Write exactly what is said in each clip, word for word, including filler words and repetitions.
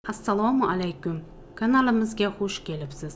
Assalomu alaykum. Kanalimizga xush kelibsiz.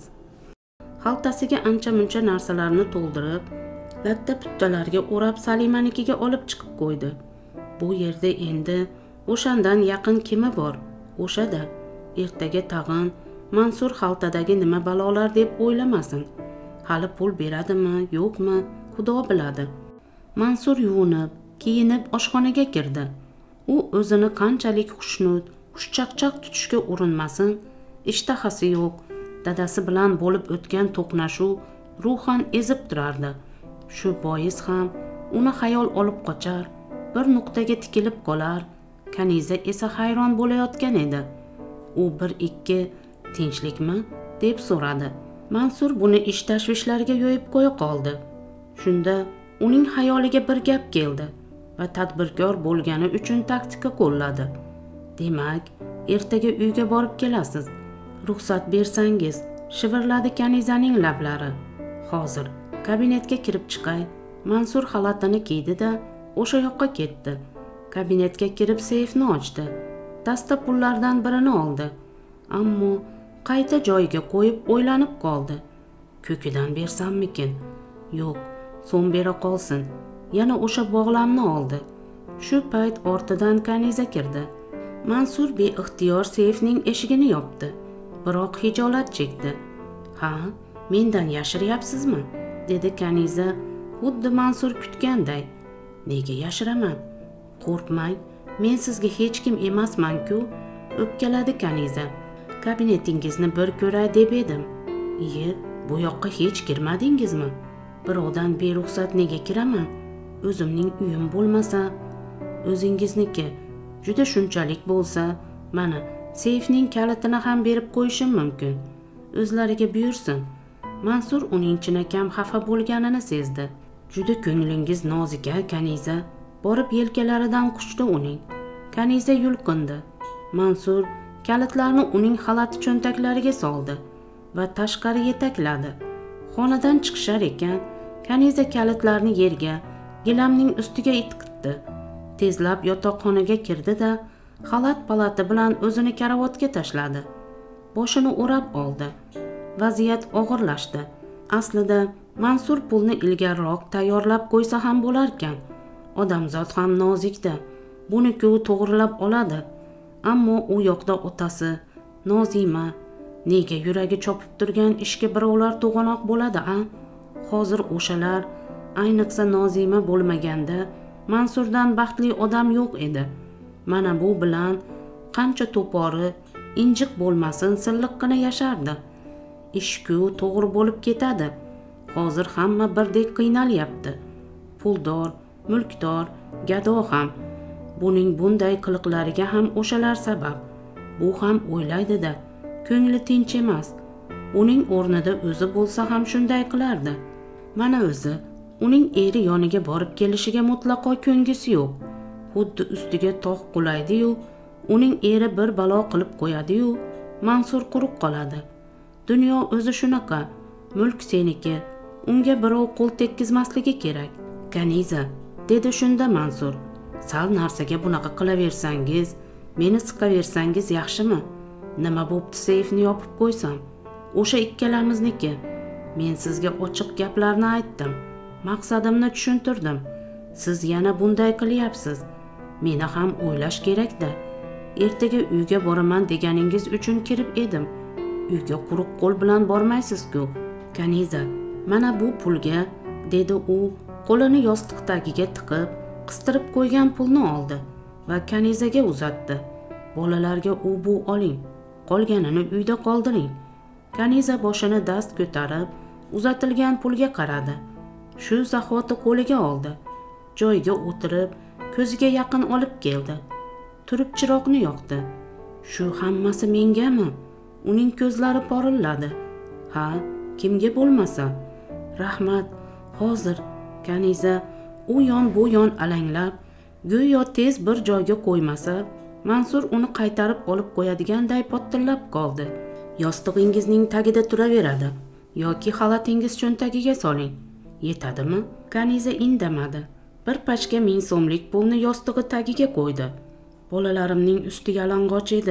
Xaltasiga ancha-muncha narsalarni to'ldirib, latta puttalarga o'rab Salimanikiga olib chiqib qo'ydi. Bu yerda endi o'shandan yaqin kimi bor? O'shada ertaga tag'in Mansur xaltadagi nima balolar deb o'ylamasin. Hali pul beradimi, yo'qmi, Xudo biladi. Mansur yuvinib, kiyinib oshxonaga kirdi. U o'zini qanchalik xushnud, xushchaqchaq tutishga urinmasin, ishtahasi yo'q. Dadasi bilan bo'lib o'tgan to'qnashuv ruhan ezib turardi. Shu bois ham uni xayol olib qochar, bir nuqtaga tikilib qolar. Kaniza esa hayron bo'layotgan edi. U bir ikki tinchlikmi deb so'radi. Mansur buni ish tashvishlariga yo'yib qo'ya qoldi. Shunda uning xayoliga bir gap keldi va tadbirkor bo'lgani uchun taktika qo'lladi. Demak, ertaga uyga borib kelasiz. Ruxsat bersangiz, shivirladi Kanizaning lablari. Hozir kabinetga kirib chiqay. Mansur xalatini kiydi-da, o'sha yoqqa ketdi. Kabinetga kirib seyfni ochdi. Dasta pullardan birini oldi. Ammo qayta joyiga qo'yib o'ylanib qoldi. Ko'kidan bersammikin? Yo'q, so'm bera qolsin. Yana o'sha bog'lamni oldi. Shu payt ortidan Kaniza kirdi. Mansur beixtiyor seyfning eshigini yopdi. Biroq hijolat chekdi. "Ha, mendan yashiryapsizmi?" dedi Kaniza, xuddi Mansur kutganday. "Nega yashiraman? Qo'rqmang, men sizga hech kim emasman-ku", o'pkaladi Kaniza. "Kabinetingizni bir ko'ray deb edim." "Iye, bu yoqqa hech kirmadingizmi?" "Birovdan beruxsat nega kiraman? O'zimning uyim bo'lmasa." "O'zingizniki. Juda shunchalik bo'lsa, mana seyfning kalitini ham berib qo'yishim mumkin. O'zlariga buyursin." Mansur uning chinakam xafa bo'lganini sezdi. "Juda ko'nglingiz nozik, Kaniza." Borib yelkalaridan quchdi uning. Kaniza yulqindi. Mansur kalitlarni uning xalati cho'ntaklariga soldi va tashqari yetakladi. Xonadan chiqishar ekan, Kaniza kalitlarni yerga, gilamning ustiga itqitdi. Tezlab yotoqxonaga kirdi-da, xalat palati bilan o'zini karavotga tashladi. Boshini o'rab oldi. Vaziyat og'irlashdi. Aslida Mansur pulni ilgariroq tayyorlab qo'ysa ham bo'larkan. Odamzod ham nozikda. Buni-ku to'g'rilab oladi. Ammo u yoqda otasi, Nozima, nega yuragi chopib turgan ishga birovlar to'g'anoq bo'ladi-a? Hozir o'shalar, ayniqsa Nozima bo'lmaganda, Mansurdan baxtli odam yo'q edi. Mana bu bilan qancha to'pori, injiq bo'lmasin, silliqqina yashardi. Ish-ku to'g'ri bo'lib ketadi. Hozir hamma birdek qiynalyapti. Puldor, mulkdor, gado ham. Buning bunday qiliqlariga ham o'shalar sabab. Bu ham o'ylaydi-da, ko'ngli tinch emas. Uning o'rnida o'zi bo'lsa ham shunday qilardi. Mana o'zi, uning eri yoniga borib kelishiga mutlaqo ko'ngisi yo'q. Xuddi ustiga tog' qulaydi-yu, uning eri bir balo qilib qo'yadi-yu, Mansur quruq qoladi. Dunyo o'zi shunaqa. Mulk seniki, unga birov qo'l tekkizmasligi kerak. "Kaniza", dedi shunda Mansur. "Sal narsaga bunaqa qilaversangiz, meni siqaversangiz yaxshimi? Nima bo'pti seyfni yopib qo'ysam? O'sha ikkalamizniki. Men sizga ochiq gaplarni aytdim. Maqsadimni tushuntirdim. Siz yana bunday qilyapsiz. Meni ham o'ylash kerak-da. Ertaga uyga boraman deganingiz uchun kirib edim. Uyga quruq qo'l bilan bormaysiz-ku. Kaniza, mana bu pulga", dedi u, qo'lini yostiq tagiga tiqib, qistirib qo'ygan pulni oldi va Kanizaga uzatdi. "Bolalarga u bu oling, qolganini uyda qoldiring." Kaniza boshini dast ko'tarib, uzatilgan pulga qaradi. Shu zahoti qo'liga oldi. Joyiga o'tirib, ko'ziga yaqin olib keldi. Turib chiroqni yoqdi. "Shu hammasi mengami?" Uning ko'zlari porilladi. "Ha, kimga bo'lmasa. Rahmat. Hozir." Kaniza u yon bu yon alanglab, go'yo tez bir joyga qo'ymasa, Mansur uni qaytarib olib qo'yadiganday pottillab qoldi. "Yostig'ingizning tagida turaveradi yoki xalatingiz cho'ntagiga soling. Yetadimi?" Kaniza indamadi. Bir pachka ming so'mlik pulni yostig'i tagiga qo'ydi. "Bolalarimning usti yalang'och edi.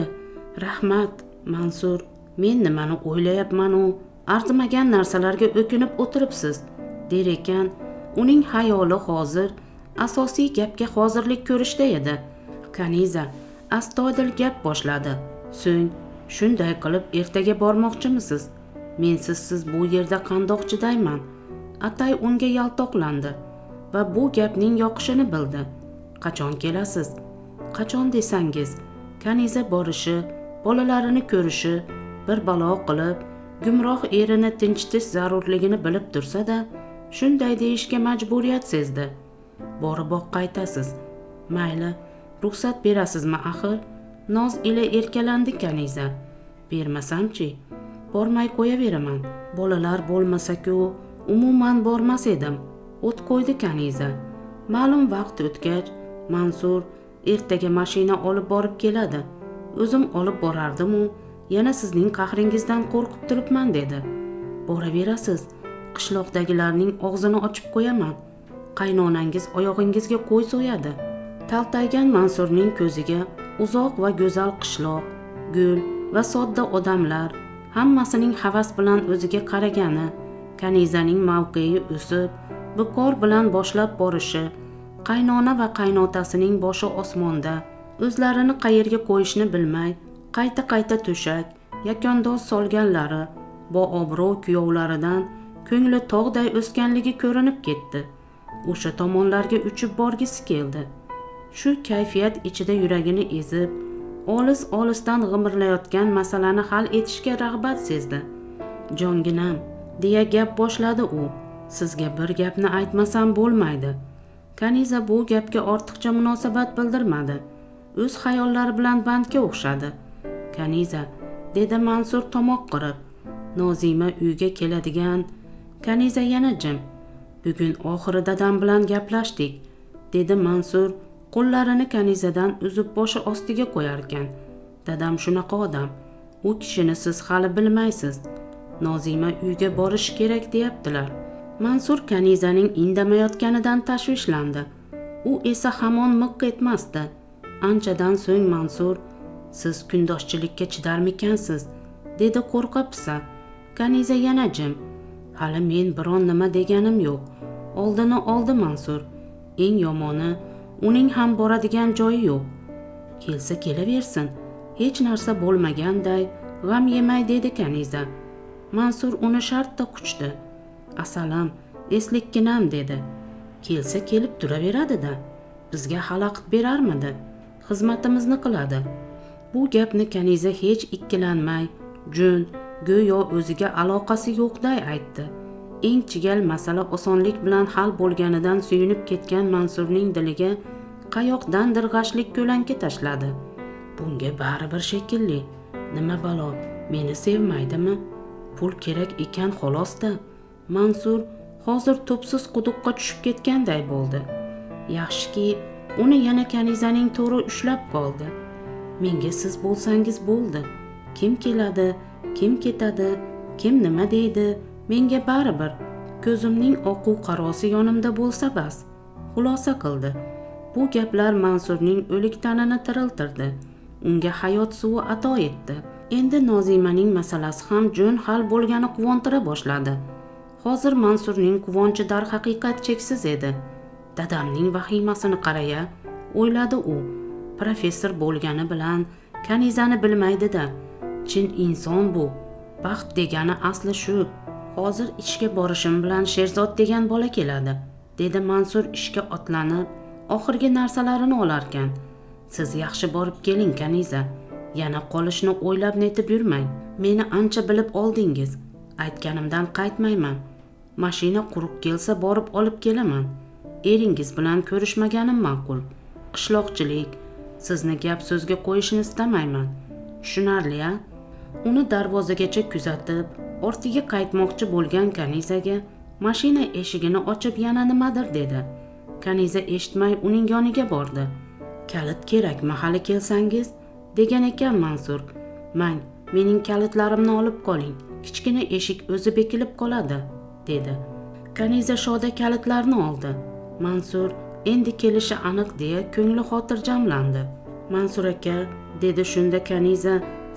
Rahmat, Mansur, men nimani o'ylayapman-u, arzimagan narsalarga o'kinib o'tiribsiz, der ekan. Uning xayoli hozir asosiy gapga hozirlik ko'rishda edi. Kaniza astoydil gap boshladi. So'ng, shunday qilib ertaga bormoqchimisiz? Mensiz siz bu yerda qandoq chidayman? Atay unga yaltoqlandi va bu gapning yoqishini bildi. Qachon kelasiz? Qachon desangiz, Kaniza borishi, bolalarini ko'rishi, bir balo qilib, gumroh erini tinchitish zarurligini bilib tursa-da, shunday deyishga majburiyat sezdi. Boriboq qaytasiz. Mayli, ruxsat berasizmi axir? Noz ila erkalandi Kaniza. Bermasam-chi, bormay qo'yaveraman. Bolalar bo'lmasa-ku, umuman bormas edim. O't qo'ydi Kaniza. Ma'lum vaqt o'tgach, Mansur ertaga mashina olib borib keladi. O'zim olib borardim-u, yana sizning qahringizdan qo'rqib turibman dedi. Boraverasiz. Qishloqdagilarning og'zini ochib qo'yaman. Qaynonangiz oyog'ingizga qo'y so'yadi. Taltaygan Mansurning ko'ziga uzoq va go'zal qishloq, gul va sodda odamlar, hammasining havas bilan o'ziga qaragani, Kanizaning mavqei o'sib, bukor bilan boshlab borishi, qaynona va qaynotasining boshi osmonda, o'zlarini qayerga qo'yishni bilmay, qayta-qayta to'shak, yakondoz solganlari, boobro' kuyovlaridan ko'ngli tog'day o'sganligi ko'rinib ketdi. O'sha tomonlarga uchib borgisi keldi. Shu kayfiyat ichida yuragini ezib, olis-olisdan g'imirlayotgan masalani hal etishga rag'bat sezdi. Jonginam, deya gap boshladi u. Sizga bir gapni aytmasam bo'lmaydi. Kaniza bu gapga ortiqcha munosabat bildirmadi. O'z xayollari bilan bandga o'xshadi. Kaniza, dedi Mansur tomoq qirib. Nozima uyga keladigan. Kaniza yana jim. Bugun oxiri dadam bilan gaplashdik, dedi Mansur qo'llarini Kanizadan uzib boshi ostiga qo'yarkan. Dadam shunaqa odam. U kishini siz hali bilmaysiz. Nozima uyga borish kerak deyaptilar. Mansur Kanizaning indamayotganidan tashvishlandi. U esa hamon miq etmasdi. Anchadan so'ng Mansur, siz kundoshchilikka chidarmikansiz, dedi qo'rqa-pisa. Kaniza yana jim. Hali men biron nima deganim yo'q. Oldini oldi Mansur. Eng yomoni, uning ham boradigan joyi yo'q. Kelsa kelaversin, hech narsa bo'lmaganday g'am yemay, dedi Kaniza. Mansur uni shartta quchdi. Asalam, eslikkinam, dedi. Kelsa kelib turaveradi-da. Bizga xalaqit berarmidi? Xizmatimizni qiladi. Bu gapni Kaniza hech ikkilanmay, jun, go'yo o'ziga aloqasi yo'qday aytdi. Eng chigal masala osonlik bilan hal bo'lganidan suyunib ketgan Mansurning diliga qayoqdandir g'ashlik ko'lanka tashladi. Bunga baribir shekilli. Nima balo, meni sevmaydimi? Pul kerak ekan xolos-da. Mansur hozir tubsiz quduqqa tushib ketganday bo'ldi. Yaxshiki, uni yana Kanizaning to'ri ushlab qoldi. Menga siz bo'lsangiz bo'ldi. Kim keladi, kim ketadi, kim nima deydi, menga baribir. Ko'zimning oqu qarosi yonimda bo'lsa bas, xulosa qildi. Bu gaplar Mansurning o'lik tanini tiriltirdi. Unga hayot suvi ato etdi. Endi Nozimaning masalasi ham jo'n hal bo'lgani quvontira boshladi. Hozir Mansurning quvonchi darhaqiqat cheksiz edi. Dadamning vahimasini qaraya, o'yladi u. Professor bo'lgani bilan Kanizani bilmaydi-da. Chin inson bu. Baxt degani asli shu. Hozir ishga borishim bilan Sherzod degan bola keladi, dedi Mansur ishga otlanib, oxirgi narsalarini olarkan. Siz yaxshi borib keling Kaniza. Yana qolishni o'ylab netib yurmang. Meni ancha bilib oldingiz. Aytganimdan qaytmayman. Mashina quruq kelsa borib olib kelaman. Eringiz bilan ko'rishmaganim ma'qul. Qishloqchilik, sizni gap so'zga qo'yishni istamayman. Tushunarli-a? Uni darvozagacha kuzatib, ortiga qaytmoqchi bo'lgan Kanizaga mashina eshigini ochib yana nimadir dedi. Kaniza eshitmay uning yoniga bordi. Kalit kerak mahali kelsangiz, degan ekan Mansur. Mang, mening kalitlarimni olib qoling. Kichkina eshik o'zi bekilib qoladi, dedi. Kaniza shoda kalitlarni oldi. Mansur endi kelishi aniq deya ko'ngli xotirjamlandi. Mansur aka, dedi shunda Kaniza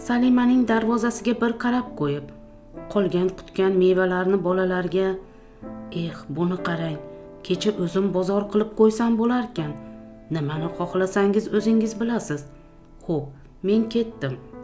Salimaning darvozasiga bir qarab qo'yib, qolgan qutgan mevalarni bolalarga, "Eh, buni qarang, kecha o'zim bozor qilib qo'ysam bo'larkan. Nimani xohlasangiz o'zingiz bilasiz. Xo'p, men ketdim."